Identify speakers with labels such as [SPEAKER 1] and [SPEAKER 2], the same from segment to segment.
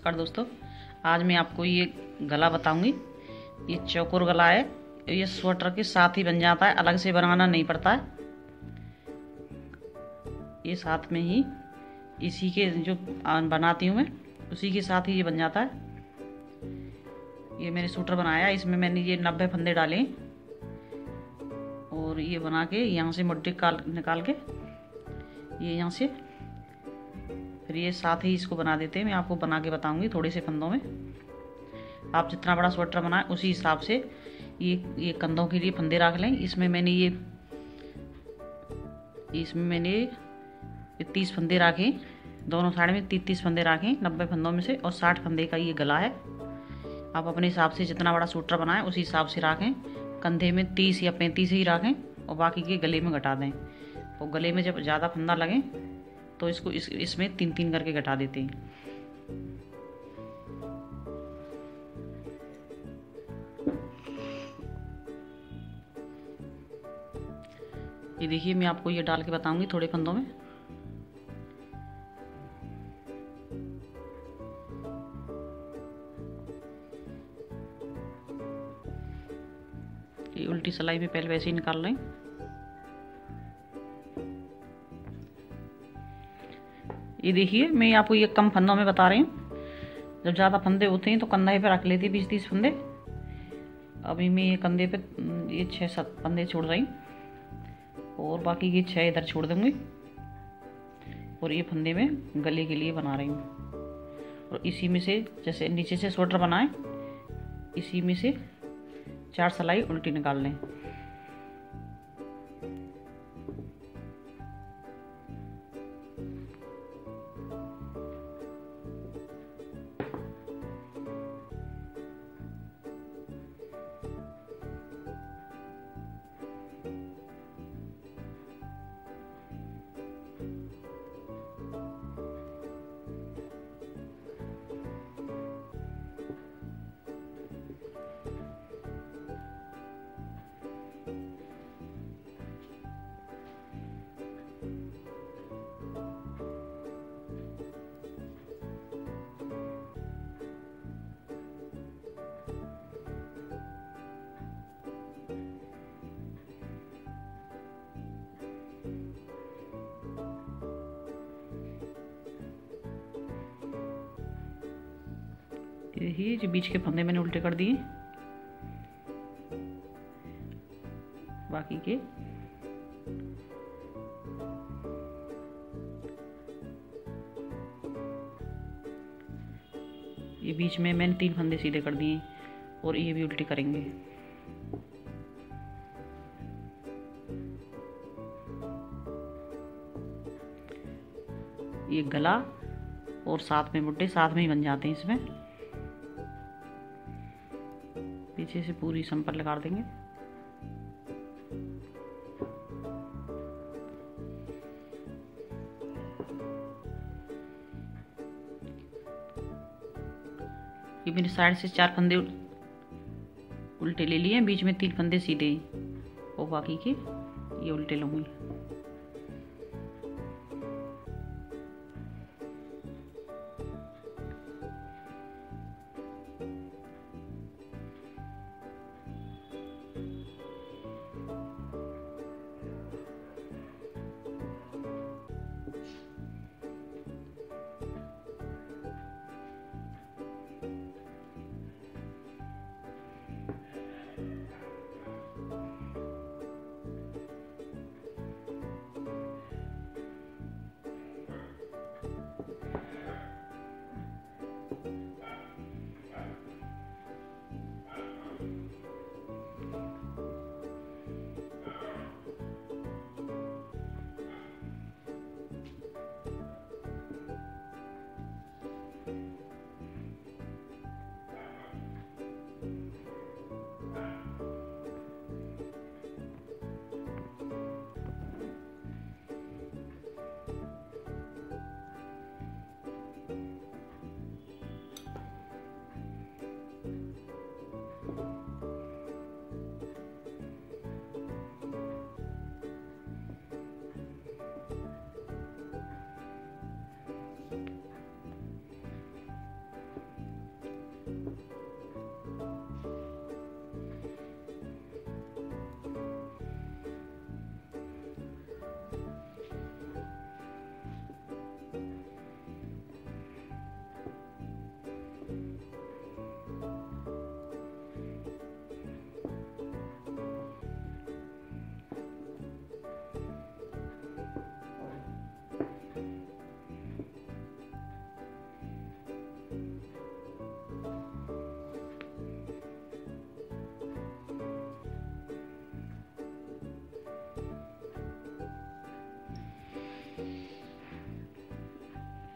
[SPEAKER 1] नमस्कार दोस्तों। आज मैं आपको ये गला बताऊंगी। ये चौकोर गला है। ये स्वेटर के साथ ही बन जाता है, अलग से बनाना नहीं पड़ता है। ये साथ में ही इसी के जो बनाती हूँ मैं, उसी के साथ ही ये बन जाता है। ये मैंने स्वेटर बनाया, इसमें मैंने ये 90 फंदे डाले और ये बना के यहाँ से मुड्ढे निकाल के ये यहाँ से फिर ये साथ ही इसको बना देते हैं। मैं आपको बना के बताऊंगी थोड़े से फंदों में। आप जितना बड़ा स्वेटर बनाए उसी हिसाब से ये कंधों के लिए फंदे रख लें। इसमें मैंने 30 फंदे रखे, दोनों साइड में 30 फंदे रखे 90 फंदों में से, और 60 फंदे का ये गला है। आप अपने हिसाब से जितना बड़ा स्वेटर बनाएं उसी हिसाब से रखें। कंधे में 30 या 35 ही रखें और बाकी के गले में घटा दें। और गले में जब ज़्यादा फंदा लगे तो इसको इसमें 3-3 करके घटा देते हैं। ये देखिए, मैं आपको ये डाल के बताऊंगी थोड़े फंदों में। ये उल्टी सिलाई में पहले वैसे ही निकाल लें। ये देखिए, मैं आपको ये कम फंदों में बता रही हूँ। जब ज़्यादा फंदे होते हैं तो कंधे पे रख लेती 20-30 फंदे। अभी मैं ये कंधे पे ये 6-7 फंदे छोड़ रही हूँ और बाकी ये 6 इधर छोड़ दूँगी। और ये फंदे में गले के लिए बना रही हूँ। और इसी में से जैसे नीचे से स्वेटर बनाएं, इसी में से 4 सिलाई उल्टी निकाल लें। देखिए, जो बीच के फंदे मैंने उल्टे कर दिए, बाकी के ये बीच में मैंने 3 फंदे सीधे कर दिए और ये भी उल्टे करेंगे। ये गला और साथ में मुड्ढे साथ में ही बन जाते हैं। इसमें पीछे से पूरी संपर लगा देंगे। ये मैंने साइड से 4 फंदे उल्टे ले लिए, बीच में 3 फंदे सीधे और बाकी के ये उल्टे लूंगी।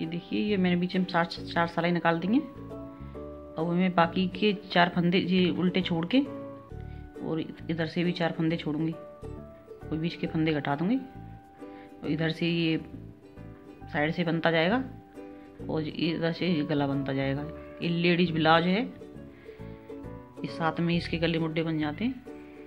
[SPEAKER 1] ये देखिए, ये मैंने बीच में चार सिलाई निकाल दी हैं। अब मैं बाकी के 4 फंदे ये उल्टे छोड़ के और इधर से भी 4 फंदे छोड़ूंगी और बीच के फंदे घटा दूंगी। और इधर से ये साइड से बनता जाएगा और इधर से गला बनता जाएगा। ये लेडीज ब्लाउज है, इस साथ में इसके गले मुड्डे बन जाते हैं।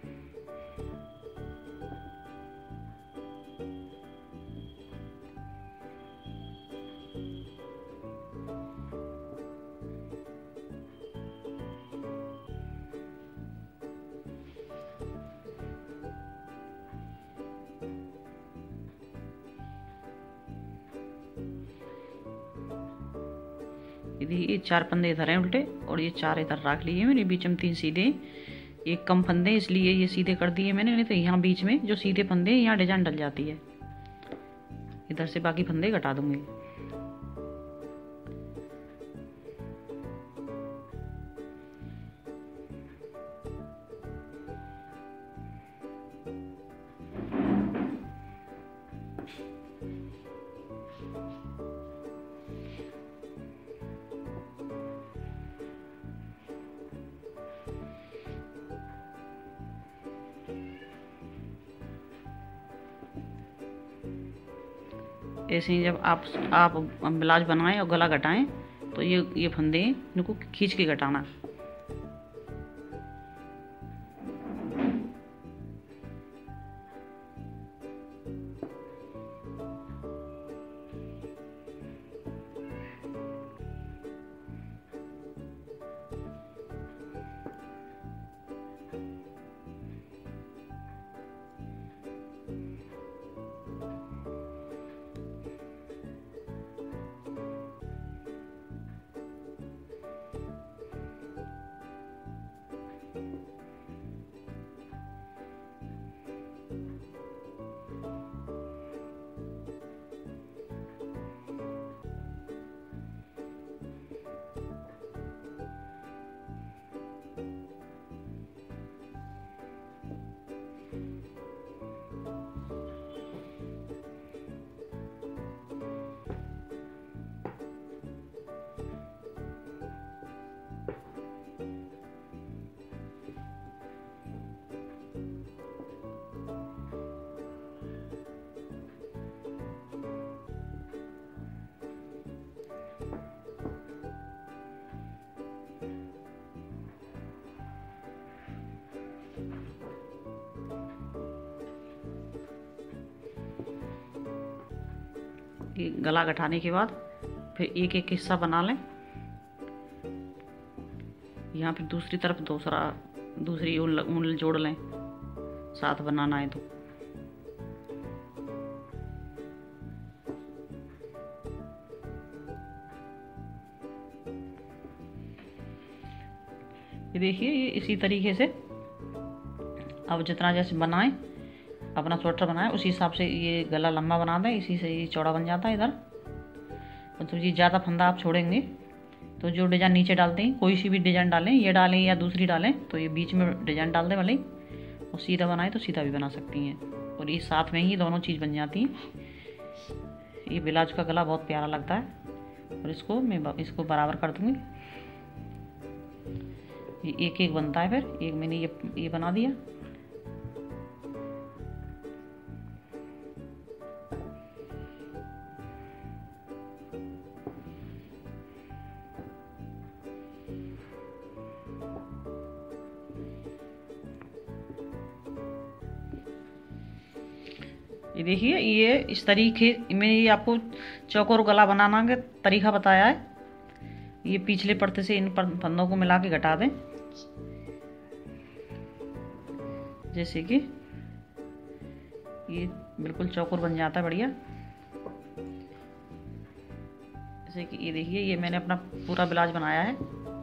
[SPEAKER 1] ये 4 फंदे इधर हैं उल्टे और ये 4 इधर रख लिए मैंने। बीच में 3 सीधे, एक कम फंदे इसलिए ये सीधे कर दिए मैंने, नहीं तो यहाँ बीच में जो सीधे फंदे यहाँ डिजाइन डल जाती है। इधर से बाकी फंदे घटा दूंगी। ऐसे ही जब आप ब्लाउज बनाएं और गला घटाएं तो ये फंदे इनको खींच के घटाना। ये गला गठाने के बाद फिर एक एक हिस्सा बना लें। यहाँ फिर दूसरी तरफ दूसरी ऊन जोड़ लें, साथ बनाना है तो। ये देखिए, ये इसी तरीके से अब जितना जैसे बनाएं, अपना स्वेटर बनाएं उसी हिसाब से ये गला लंबा बना दें, इसी से ये चौड़ा बन जाता है इधर। और तो ये ज़्यादा फंदा आप छोड़ेंगे तो जो डिज़ाइन नीचे डालते हैं, कोई सी भी डिज़ाइन डालें, ये डालें या दूसरी डालें, तो ये बीच में डिज़ाइन डाल दें भले, और सीधा बनाए तो सीधा भी बना सकती हैं। और ये साथ में ही दोनों चीज़ बन जाती हैं। ये ब्लाउज का गला बहुत प्यारा लगता है। और इसको मैं इसको बराबर कर दूँगी। ये एक एक बनता है। फिर एक मैंने ये बना दिया। ये देखिए, ये इस तरीके में ये आपको चौकोर गला बनाना का तरीका बताया है। ये पिछले पर्दे से इन फंदों को मिला के घटा दें, जैसे कि ये बिल्कुल चौकोर बन जाता है बढ़िया। जैसे कि ये देखिए, ये मैंने अपना पूरा ब्लाउज बनाया है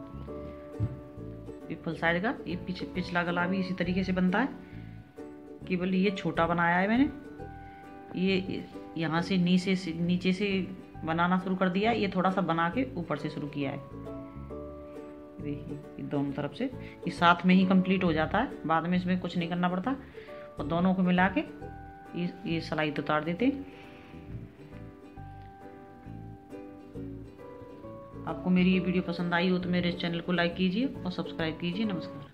[SPEAKER 1] ये फुल साइज का। ये पिछला गला भी इसी तरीके से बनता है, केवल ये छोटा बनाया है मैंने। ये यहाँ से नीचे से बनाना शुरू कर दिया है, ये थोड़ा सा बना के ऊपर से शुरू किया है। देखिए, दोनों तरफ से ये साथ में ही कंप्लीट हो जाता है, बाद में इसमें कुछ नहीं करना पड़ता। और दोनों को मिला के ये सिलाई उतार देते। आपको मेरी ये वीडियो पसंद आई हो तो मेरे चैनल को लाइक कीजिए और सब्सक्राइब कीजिए। नमस्कार।